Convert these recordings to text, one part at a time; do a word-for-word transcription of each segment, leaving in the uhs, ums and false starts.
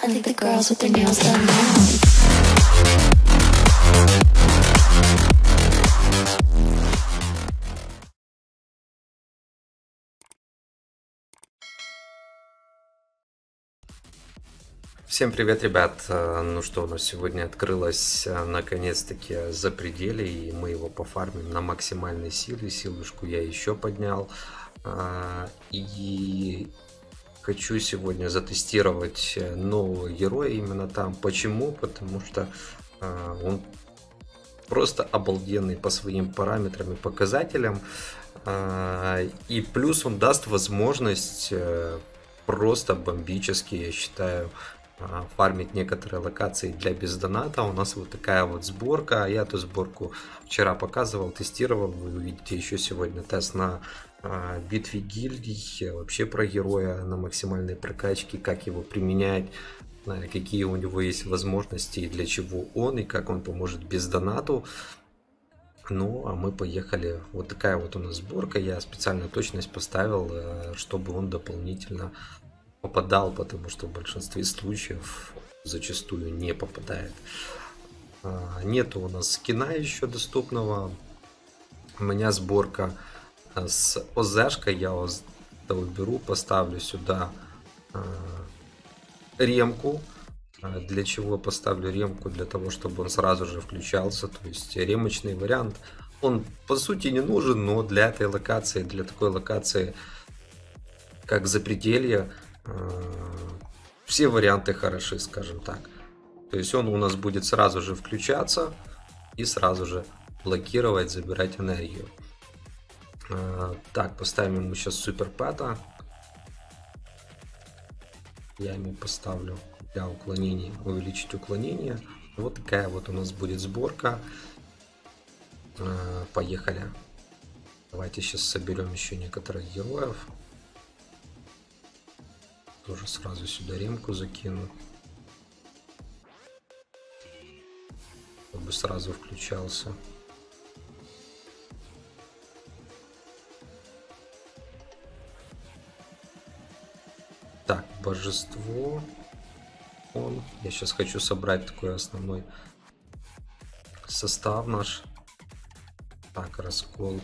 I think the girls with their nails done now. Всем привет, ребят! Ну что, у нас сегодня открылось наконец-таки запределье, и мы его пофармим на максимальной силе. Силушку я еще поднял. И хочу сегодня затестировать нового героя именно там. Почему? Потому что он просто обалденный по своим параметрам и показателям. И плюс он даст возможность просто бомбически, я считаю, фармить некоторые локации для бездоната. У нас вот такая вот сборка. Я эту сборку вчера показывал, тестировал. Вы увидите еще сегодня тест на битве гильдий, вообще про героя на максимальной прокачке, как его применять, какие у него есть возможности и для чего он, и как он поможет бездонату. Ну, а мы поехали. Вот такая вот у нас сборка. Я специально точность поставил, чтобы он дополнительно попадал, потому что в большинстве случаев зачастую не попадает. Нету у нас скина еще доступного. У меня сборка с ОЗшкой. Я ОЗ уберу, поставлю сюда ремку. Для чего поставлю ремку? Для того, чтобы он сразу же включался. То есть ремочный вариант, он по сути не нужен, но для этой локации, для такой локации, как запределье, все варианты хороши, скажем так. То есть он у нас будет сразу же включаться и сразу же блокировать, забирать энергию. Так, поставим ему сейчас супер пэта. Я ему поставлю для уклонения, увеличить уклонение. Вот такая вот у нас будет сборка. Поехали. Давайте сейчас соберем еще некоторых героев. Тоже сразу сюда ремку закину, чтобы сразу включался. Так, божество. Он. Я сейчас хочу собрать такой основной состав наш. Так, раскол.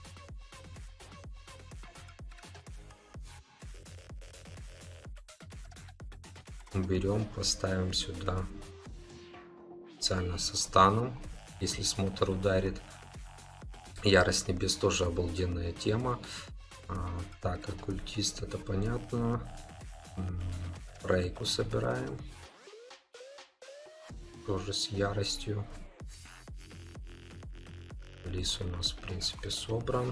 Берем, поставим сюда специально со станом, если смотр ударит. Ярость небес тоже обалденная тема. А, так, оккультист, это понятно. Рейку собираем. Тоже с яростью. Лис у нас в принципе собран.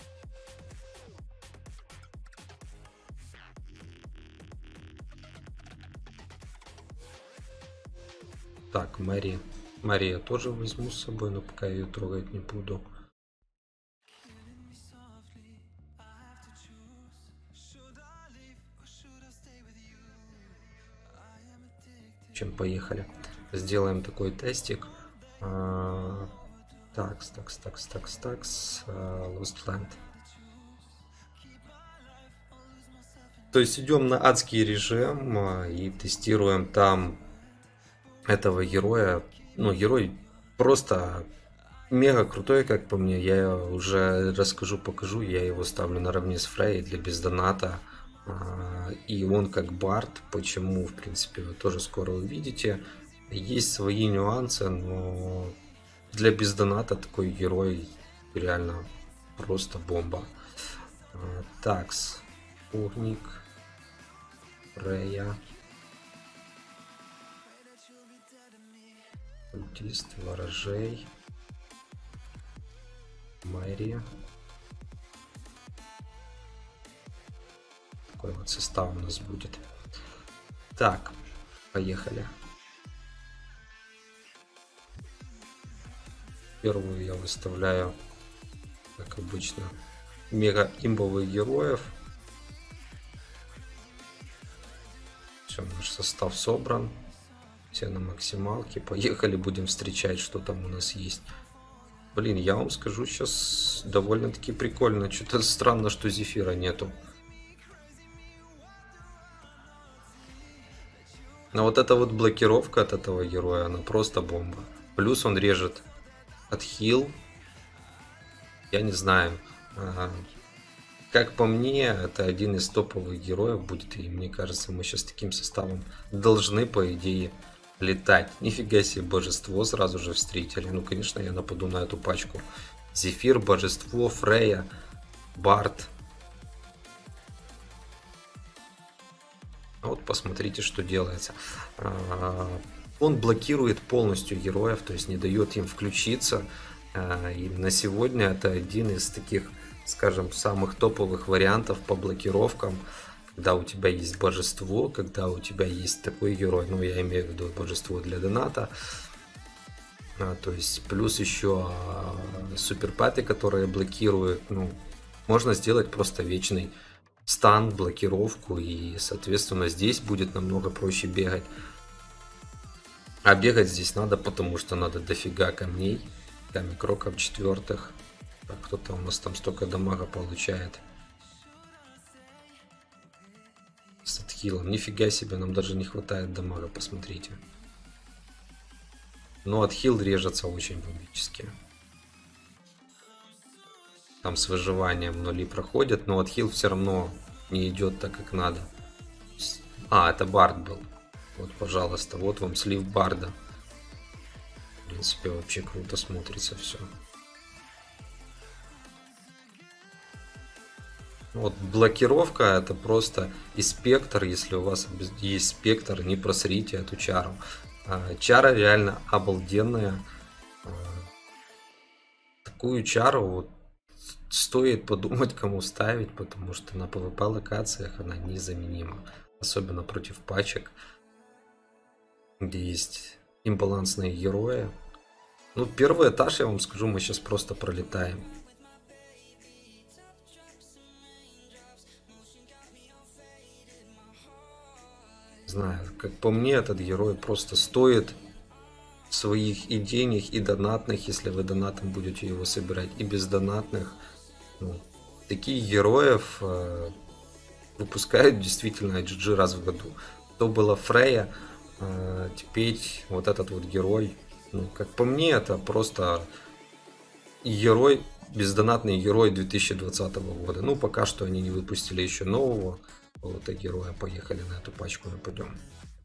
Так, Мэри. Мэри я тоже возьму с собой, но пока я ее трогать не буду. Чем поехали. Сделаем такой тестик. Такс, такс, такс, такс, такс. Lost Land. То есть идем на адский режим и тестируем там этого героя. Ну, герой просто мега крутой, как по мне. Я уже расскажу, покажу. Я его ставлю наравне с Фрей для бездоната. И он как бард. Почему, в принципе, вы тоже скоро увидите. Есть свои нюансы, но для бездоната такой герой реально просто бомба. Такс, Огник, Фрея, Культист, Ворожей, Мэри. Такой вот состав у нас будет. Так, поехали. Первую я выставляю, как обычно, мега имбовых героев. Все, наш состав собран. Все на максималке. Поехали, будем встречать, что там у нас есть. Блин, я вам скажу, сейчас довольно-таки прикольно. Что-то странно, что Зефира нету. Но вот эта вот блокировка от этого героя, она просто бомба. Плюс он режет отхил. Я не знаю. а, Как по мне, это один из топовых героев будет. И мне кажется, мы сейчас таким составом должны, по идее, летать. Нифига себе, божество сразу же встретили. Ну, конечно, я нападу на эту пачку. Зефир, божество, Фрея, Барт. Вот посмотрите, что делается. Он блокирует полностью героев, то есть не дает им включиться. И на сегодня это один из таких, скажем, самых топовых вариантов по блокировкам. Когда у тебя есть божество, когда у тебя есть такой герой, ну я имею в виду божество для доната. То есть плюс еще суперпаты, которые блокируют, ну, можно сделать просто вечный стан, блокировку, и соответственно здесь будет намного проще бегать. А бегать здесь надо, потому что надо дофига камней, камень кроков четвертых. Так, кто-то у нас там столько дамага получает с отхилом. Нифига себе, нам даже не хватает дамага, посмотрите. Но отхил режется очень бомбически. Там с выживанием нули проходят, но отхил все равно не идет так, как надо. А, это Бард был. Вот, пожалуйста, вот вам слив Барда. В принципе, вообще круто смотрится все. Вот блокировка, это просто и спектр, если у вас есть спектр, не просрите эту чару. Чара реально обалденная. Такую чару вот стоит подумать, кому ставить, потому что на пэ вэ пэ локациях она незаменима. Особенно против пачек, где есть имбалансные герои. Ну, первый этаж, я вам скажу, мы сейчас просто пролетаем. Знаю, как по мне, этот герой просто стоит своих и денег, и донатных, если вы донатом будете его собирать, и без донатных. Ну, таких героев э, выпускают действительно джи джи раз в году. То была Фрея, э, теперь вот этот вот герой. Ну, как по мне, это просто герой, бездонатный герой две тысячи двадцатого года. Ну, пока что они не выпустили еще нового какого-то героя. Поехали на эту пачку, нападем.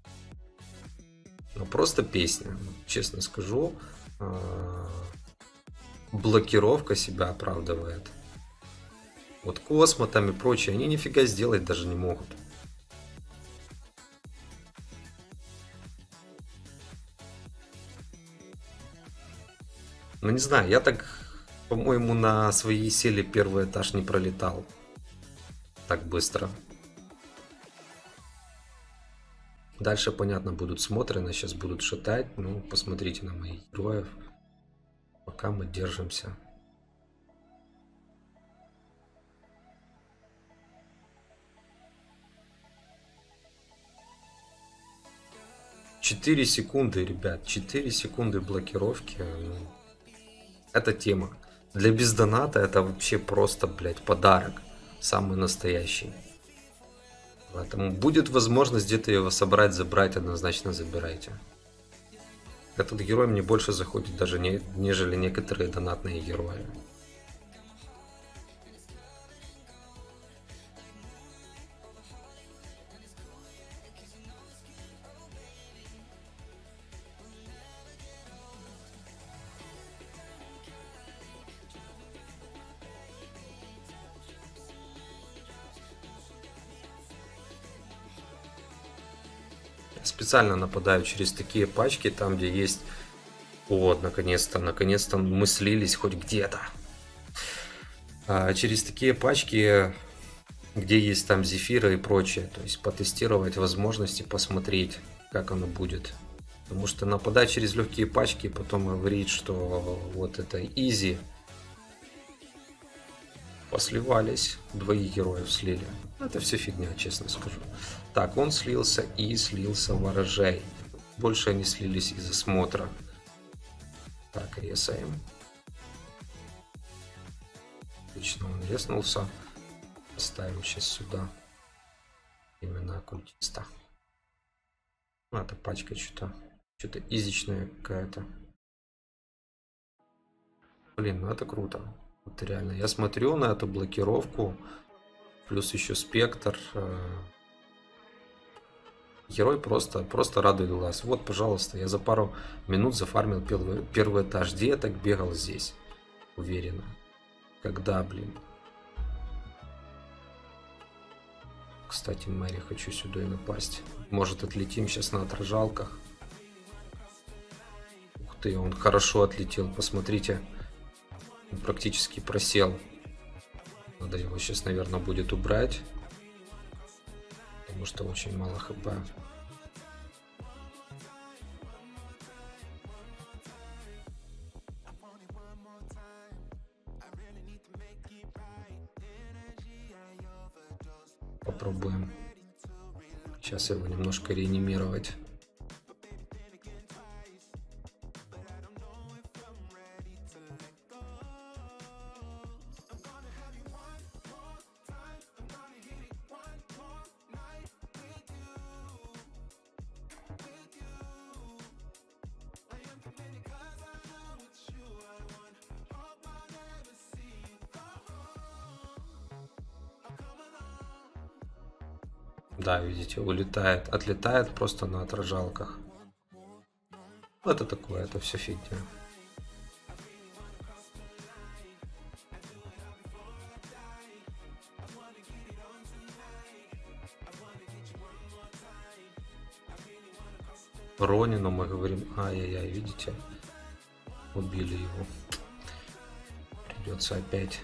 Ну, просто песня. Честно скажу, блокировка себя оправдывает. Вот Космо там и прочие, они нифига сделать даже не могут. Ну, не знаю, я так, по-моему, на своей силе первый этаж не пролетал так быстро. Дальше, понятно, будут смотрены, сейчас будут шатать. Ну, посмотрите на моих героев. Пока мы держимся. четыре секунды, ребят. четыре секунды блокировки. Ну, это тема. Для бездоната это вообще просто, блядь, подарок. Самый настоящий. Поэтому будет возможность где-то его собрать, забрать, однозначно забирайте. Этот герой мне больше заходит даже не, нежели некоторые донатные герои. Специально нападаю через такие пачки, там где есть... Вот, наконец-то, наконец-то мы слились хоть где-то. А через такие пачки, где есть там зефиры и прочее, то есть потестировать возможности, посмотреть, как оно будет. Потому что нападать через легкие пачки, потом говорить, что вот это изи. Посливались, двоих героев слили. Это все фигня, честно скажу. Так, он слился и слился ворожей. Больше они слились из-за смотра. Так, резаем. Отлично, он резнулся. Поставим сейчас сюда именно оккультиста. Ну, это пачка что-то. Что-то изичная какая-то. Блин, ну это круто. Вот реально. Я смотрю на эту блокировку. Плюс еще спектр. Герой просто, просто радует глаз. Вот, пожалуйста, я за пару минут зафармил первый, первый этаж. Где я так бегал здесь? Уверенно. Когда, блин? Кстати, Мэри, хочу сюда и напасть. Может, отлетим сейчас на отражалках. Ух ты, он хорошо отлетел. Посмотрите. Он практически просел. Надо его сейчас, наверное, будет убрать. Потому что очень мало хп. Попробуем сейчас его немножко реанимировать. Да, видите, улетает, отлетает просто на отражалках. Это такое, это все фигня. Ронину мы говорим, ай-яй-яй, видите, убили его. Придется опять.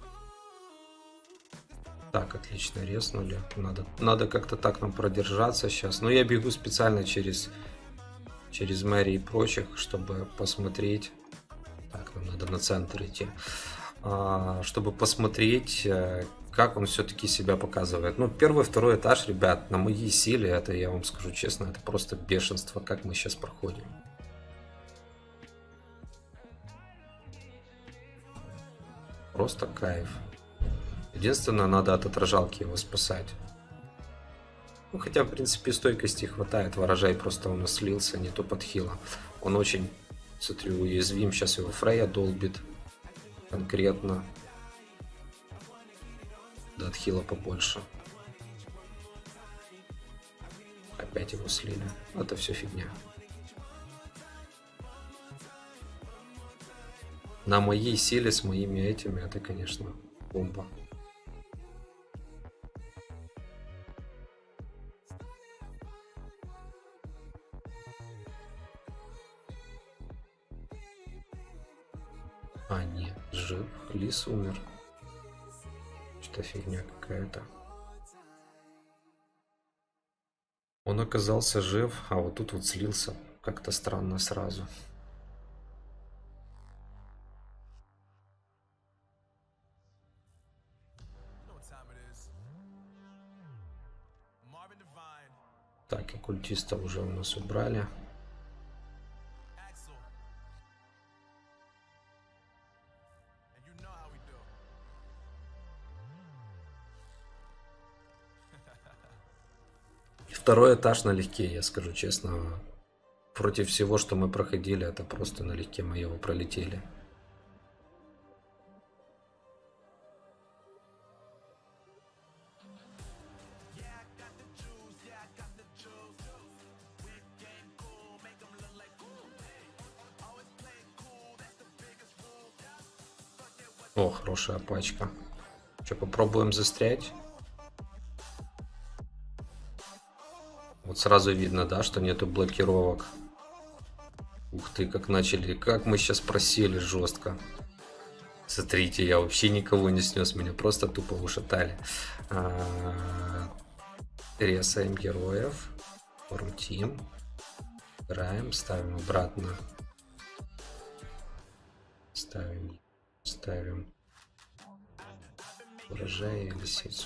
Так, отлично, резнули. Надо, надо как-то так нам продержаться сейчас. Но я бегу специально через, через Мэри и прочих, чтобы посмотреть. Так, нам надо на центр идти. А, чтобы посмотреть, как он все-таки себя показывает. Ну, первый, второй этаж, ребят, на моей силе, это, я вам скажу честно, это просто бешенство, как мы сейчас проходим. Просто кайф. Единственное, надо от отражалки его спасать. Ну, хотя, в принципе, стойкости хватает. Ворожай просто у нас слился, не то под хила. Он очень, смотрю, уязвим. Сейчас его Фрейя долбит. Конкретно. Да, от хила побольше. Опять его слили. Это все фигня. На моей силе, с моими этими, это, конечно, бомба. А, нет, жив. Лис умер. Что фигня какая-то. Он оказался жив, а вот тут вот слился. Как-то странно сразу. Так, и культиста уже у нас убрали. Второй этаж налегке, я скажу честно. Против всего, что мы проходили, это просто налегке мы его пролетели. О, хорошая пачка. Что, попробуем застрять? Вот сразу видно, да, что нету блокировок. Ух ты, как начали. Как мы сейчас просели жестко. Смотрите, я вообще никого не снес. Меня просто тупо ушатали. А-а-а. Ресаем героев. Рутим. Играем. Ставим обратно. Ставим. Ставим. Урожай и лисицу.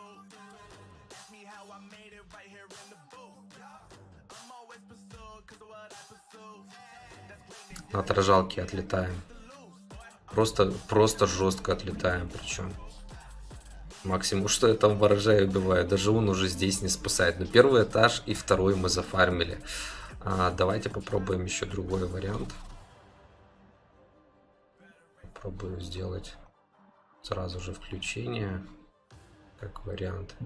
На отражалке отлетаем. Просто, просто жестко отлетаем, причем. Максимум, что я там ворожаю убиваю. Даже он уже здесь не спасает. Но первый этаж и второй мы зафармили. А, давайте попробуем еще другой вариант. Попробую сделать сразу же включение. Как вариант.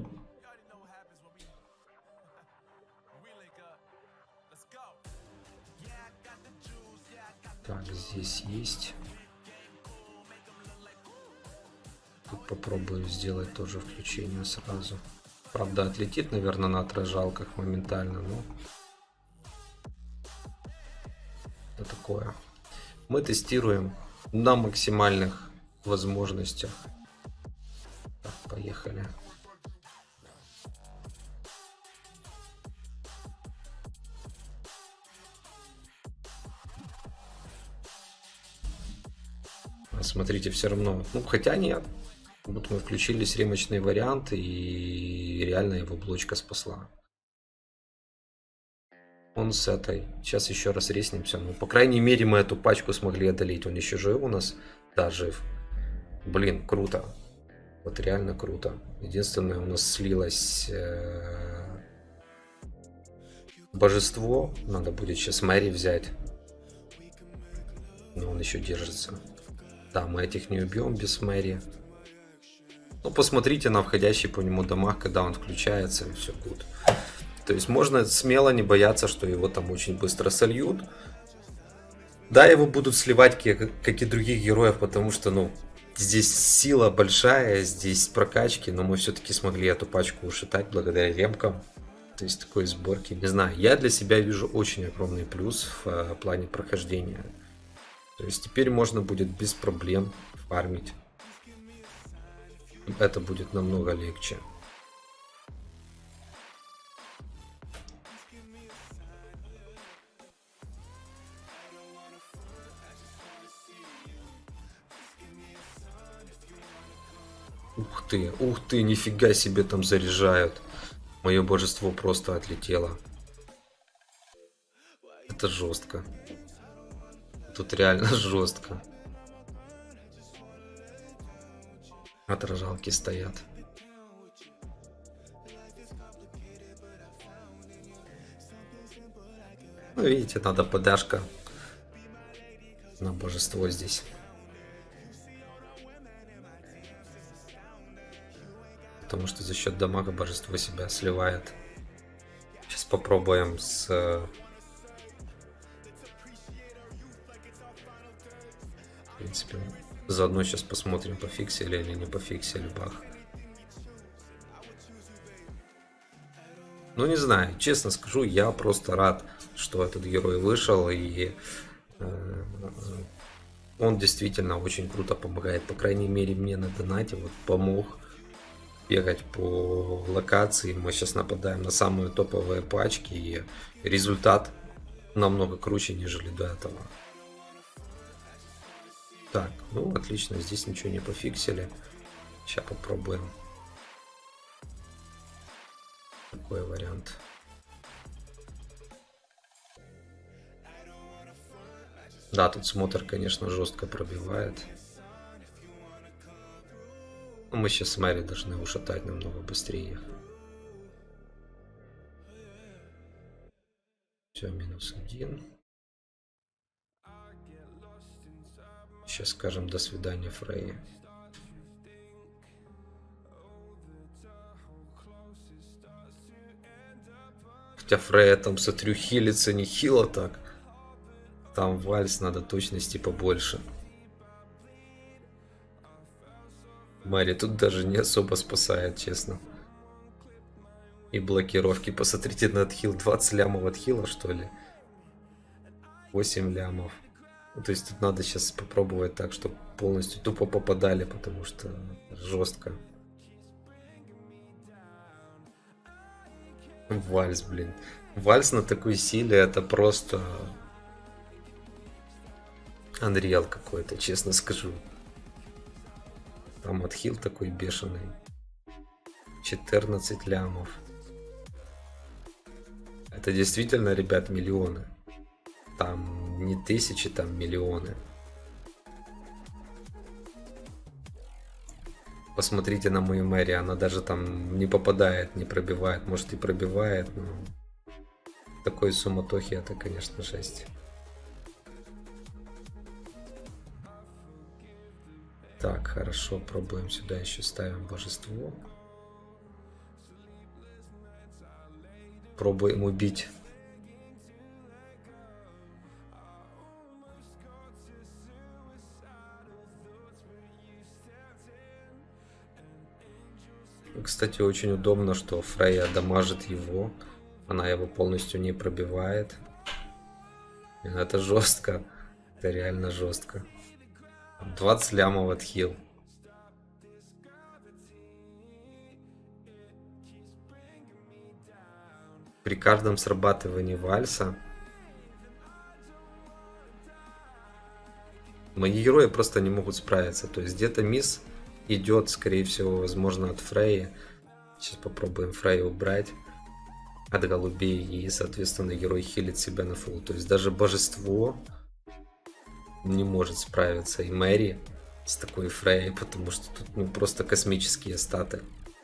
Так, здесь есть. Тут попробую сделать тоже включение сразу. Правда, отлетит, наверное, на отражалках моментально, но это такое. Мы тестируем на максимальных возможностях. Так, поехали. Смотрите, все равно. Ну, хотя нет. Вот мы включили ремочные варианты, и реально его блочка спасла. Он с этой. Сейчас еще раз реснимся. Ну, по крайней мере, мы эту пачку смогли одолеть. Он еще жив у нас? Да, жив. Блин, круто. Вот реально круто. Единственное, у нас слилось э... божество. Надо будет сейчас Мэри взять. Но он еще держится. Да, мы этих не убьем без Мэри. Ну, посмотрите на входящий по нему дамаг, когда он включается, и все good. То есть можно смело не бояться, что его там очень быстро сольют. Да, его будут сливать, как, как и других героев, потому что, ну, здесь сила большая, здесь прокачки, но мы все-таки смогли эту пачку ушатать благодаря ремкам. То есть такой сборки. Не знаю, я для себя вижу очень огромный плюс в uh, плане прохождения. То есть теперь можно будет без проблем фармить. Это будет намного легче. Ух ты, ух ты, нифига себе там заряжают. Мое божество просто отлетело. Это жестко. Тут реально жестко. Отражалки стоят. Ну, видите, надо подашка на божество здесь. Потому что за счет дамага божество себя сливает. Сейчас попробуем с... В принципе, заодно сейчас посмотрим, пофиксили или не пофиксили баг. Ну, не знаю, честно скажу, я просто рад, что этот герой вышел, и э, он действительно очень круто помогает. По крайней мере, мне на донате вот помог бегать по локации. Мы сейчас нападаем на самые топовые пачки, и результат намного круче, нежели до этого. Так, ну отлично, здесь ничего не пофиксили. Сейчас попробуем такой вариант. Да, тут смотр, конечно, жестко пробивает. Но мы сейчас с Мэри должны ушатать намного быстрее. Все, минус один. Сейчас скажем до свидания Фрейе. Хотя Фрейя там, смотрю, хилится не хило так. Там вальс, надо точности побольше. Мэри тут даже не особо спасает, честно. И блокировки. Посмотрите на отхил. двадцать лямов отхила, что ли? восемь лямов. То есть тут надо сейчас попробовать так, чтобы полностью тупо попадали, потому что жестко. Вальс, блин. Вальс на такой силе это просто Unreal какой-то, честно скажу. Там отхил такой бешеный. четырнадцать лямов. Это действительно, ребят, миллионы. Там не тысячи, там миллионы. Посмотрите на мою Мэри, она даже там не попадает, не пробивает, может и пробивает, но в такой суматохе это, конечно, жесть. Так, хорошо, пробуем сюда еще ставим божество. Пробуем убить. Кстати, очень удобно, что Фрейя дамажит его. Она его полностью не пробивает. Это жестко. Это реально жестко. двадцать лямов отхил. При каждом срабатывании вальса мои герои просто не могут справиться. То есть где-то мисс идет, скорее всего, возможно, от Фрейи. Сейчас попробуем Фрейю убрать от голубей. И, соответственно, герой хилит себя на фул. То есть даже божество не может справиться. И Мэри с такой Фрейей, потому что тут ну, просто космические статы.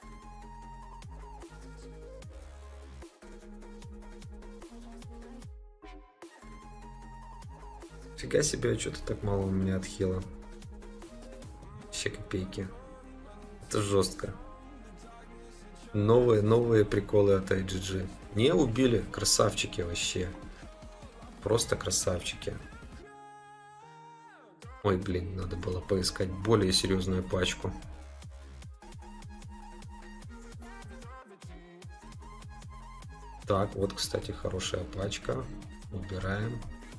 Фига себе, что-то так мало у меня отхила. Вообще копейки. Это жестко. Новые, новые приколы от ай джи джи. Не убили, красавчики вообще. Просто красавчики. Ой, блин, надо было поискать более серьезную пачку. Так, вот, кстати, хорошая пачка. Убираем.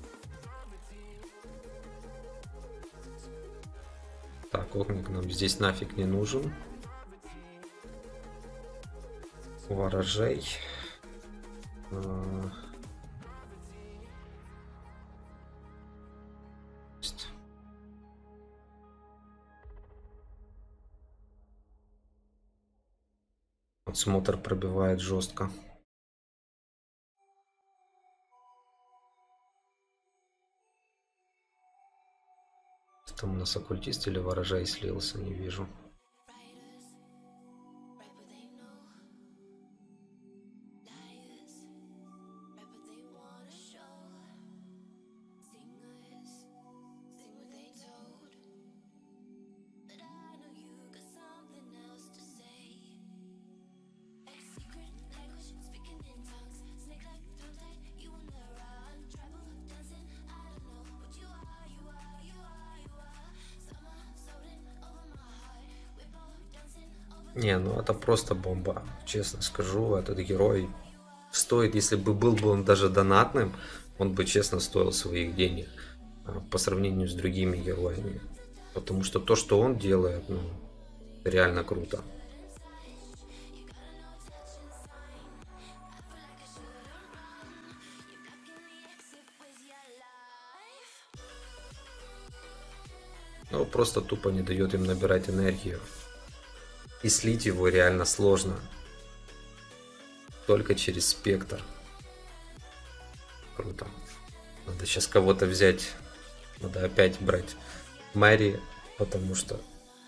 Так, огник нам здесь нафиг не нужен. Ворожей. Вот смотр пробивает жестко. Там у нас оккультист или ворожей слился, не вижу. Не, ну это просто бомба, честно скажу, этот герой стоит, если бы был бы он даже донатным, он бы честно стоил своих денег по сравнению с другими героями, потому что то, что он делает, ну, реально круто. Ну, просто тупо не дает им набирать энергию. И слить его реально сложно. Только через спектр. Круто. Надо сейчас кого-то взять. Надо опять брать Мэри, потому что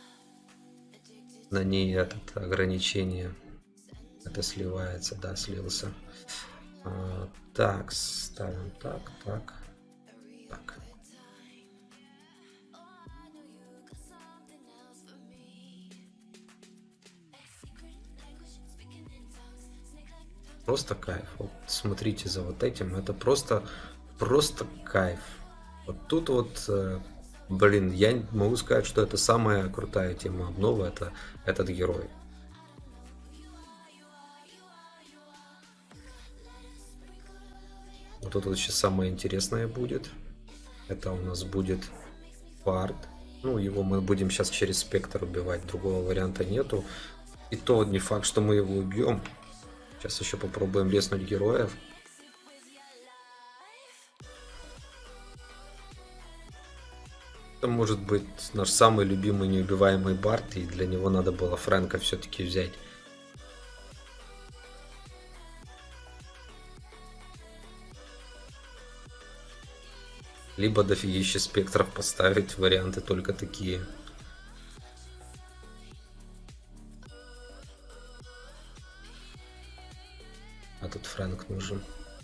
на ней это ограничение. Это сливается, да, слился. А, так, ставим так, так, так. Просто кайф. Вот смотрите за вот этим. Это просто, просто кайф. Вот тут вот, блин, я могу сказать, что это самая крутая тема обновы. Это этот герой. Вот тут вот сейчас самое интересное будет. Это у нас будет Бард. Ну, его мы будем сейчас через спектр убивать. Другого варианта нету. И то не факт, что мы его убьем. Сейчас еще попробуем резнуть героев. Это может быть наш самый любимый неубиваемый Бард, и для него надо было Фрэнка все-таки взять. Либо дофигища спектров поставить, варианты только такие. Фрэнк нужен.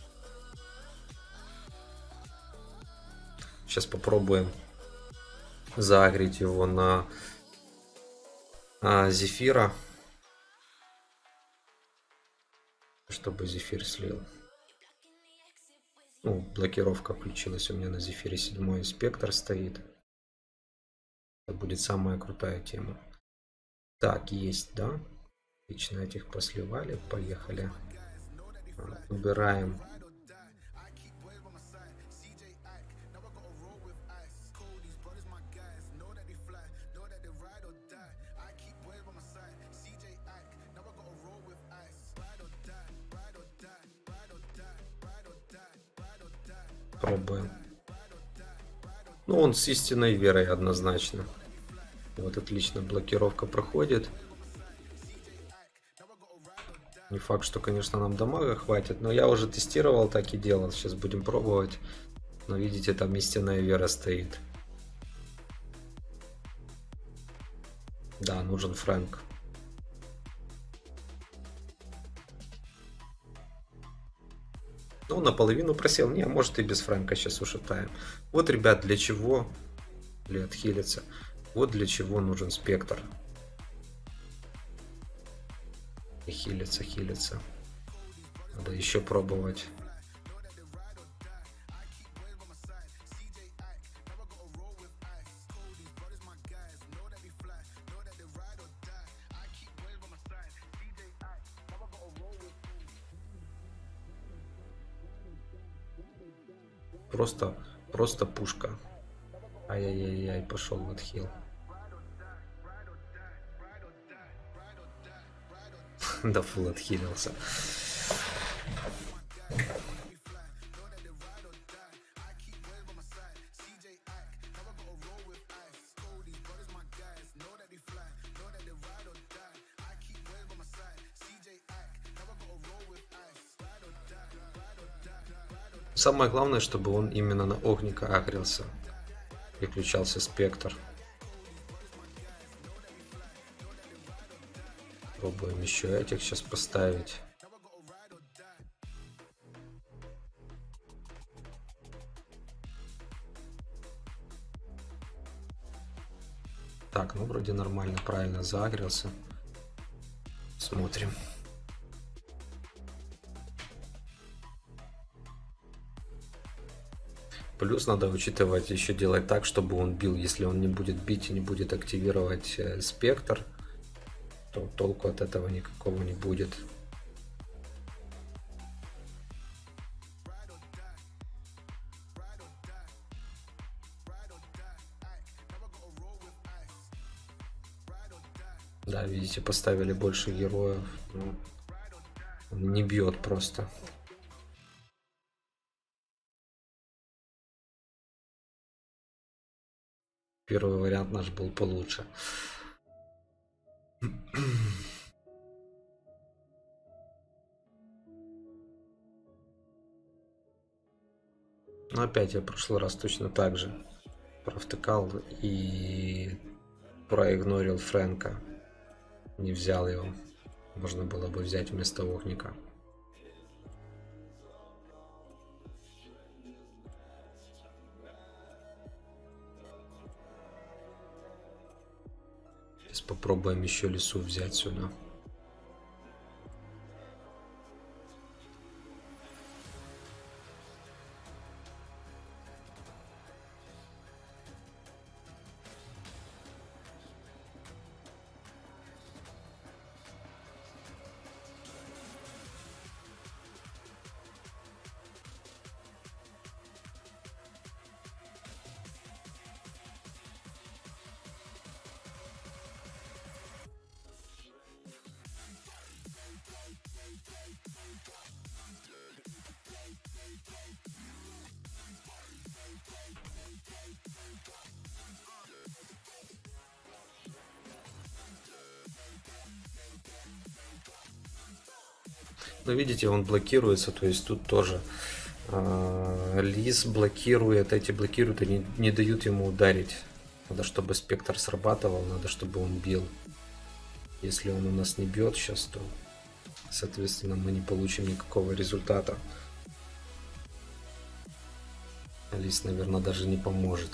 Сейчас попробуем заагрить его на а, Зефира, чтобы Зефир слил. Ну, блокировка включилась у меня на Зефире седьмой, Спектр стоит. Это будет самая крутая тема. Так, есть, да? Отлично, этих посливали, поехали. Убираем. Пробуем. Ну, он с истинной верой однозначно. Вот, отлично, блокировка проходит. Не факт, что, конечно, нам дамага хватит, но я уже тестировал, так и делал. Сейчас будем пробовать. Но видите, там истинная вера стоит. Да, нужен Фрэнк. Ну, наполовину просел. Не, может и без Фрэнка сейчас ушатаем. Вот, ребят, для чего... Или отхилиться. Вот для чего нужен Спектр. И хилиться, хилиться. Надо еще пробовать. Просто, просто пушка. Ай-яй-яй-яй, пошел в отхил. Да, фул отхилился. Самое главное, чтобы он именно на огника агрился. Переключался Спектр. Пробуем еще этих сейчас поставить. Так, ну вроде нормально, правильно заагрился. Смотрим. Плюс надо учитывать, еще делать так, чтобы он бил. Если он не будет бить и не будет активировать э, Спектр, то толку от этого никакого не будет. Да, видите, поставили больше героев. Ну, он не бьет просто. Первый вариант наш был получше. Но опять я в прошлый раз точно так же провтыкал и проигнорил Фрэнка. Не взял его. Можно было бы взять вместо огника. Сейчас попробуем еще лесу взять сюда. Но видите, он блокируется, то есть тут тоже э, Лис блокирует, эти блокируют и не, не дают ему ударить. Надо, чтобы Спектр срабатывал, надо, чтобы он бил. Если он у нас не бьет сейчас, то соответственно, мы не получим никакого результата. Лис, наверное, даже не поможет.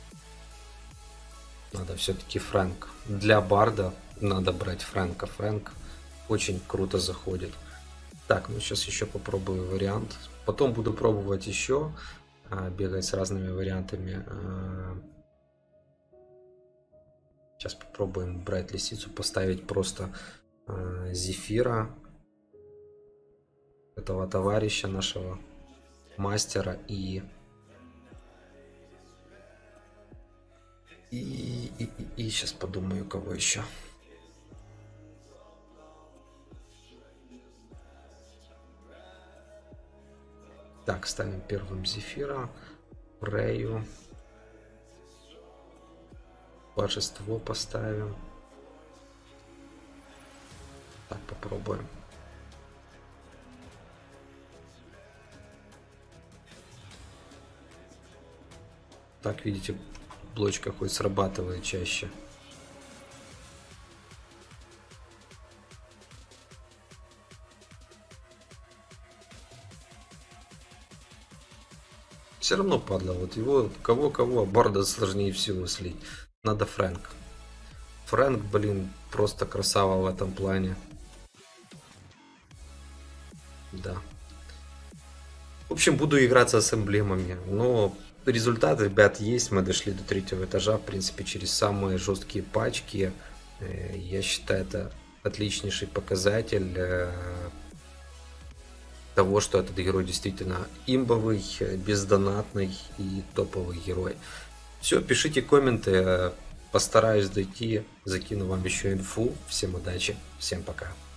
Надо все-таки Фрэнк. Для барда надо брать Фрэнка. Фрэнк очень круто заходит. Так, ну сейчас еще попробую вариант. Потом буду пробовать еще бегать с разными вариантами. Сейчас попробуем брать лисицу, поставить просто Зефира, этого товарища нашего мастера, и и, и, и, и сейчас подумаю, кого еще. Так, ставим первым Зефира, Рею, божество поставим. Так, попробуем. Так, видите, блочка хоть срабатывает чаще. Все равно падла. Вот его, кого-кого, барда сложнее всего слить. Надо Фрэнк. Фрэнк, блин, просто красава в этом плане. Да. В общем, буду играться с эмблемами. Но результат, ребят, есть. Мы дошли до третьего этажа, в принципе, через самые жесткие пачки. Я считаю, это отличнейший показатель того, что этот герой действительно имбовый, бездонатный и топовый герой. Все, пишите комменты, постараюсь дойти, закину вам еще инфу. Всем удачи, всем пока.